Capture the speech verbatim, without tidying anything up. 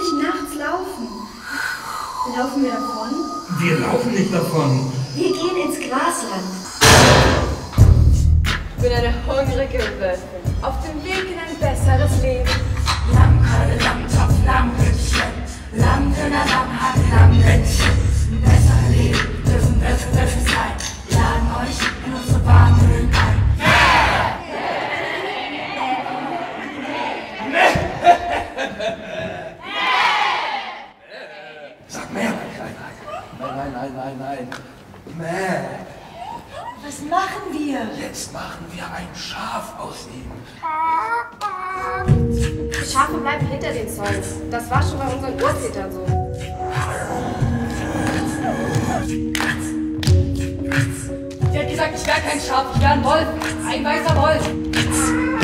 ständig nachts laufen. Laufen wir davon? Wir laufen nicht davon. Wir gehen ins Grasland. Ich bin eine hungrige Wölfin, auf dem Weg in ein besseres Leben. Lammkeule, Lammtopf, Lammhütchen, Lammdöner, Lammhack, Lammhütchen. Bessere Leben dürfen Wölfe, Wölfe sein. Wir laden euch in unsere warmen Höhlen ein. Sag mehr, mein Kleiner. Nein, nein, nein, nein, nein. Mäh. Was machen wir? Jetzt machen wir ein Schaf aus ihm. Die Schafe bleiben hinter den Zäunen. Das war schon bei unseren Urvätern so. Sie hat gesagt, ich wäre kein Schaf, ich wäre ein Wolf. Ein weißer Wolf.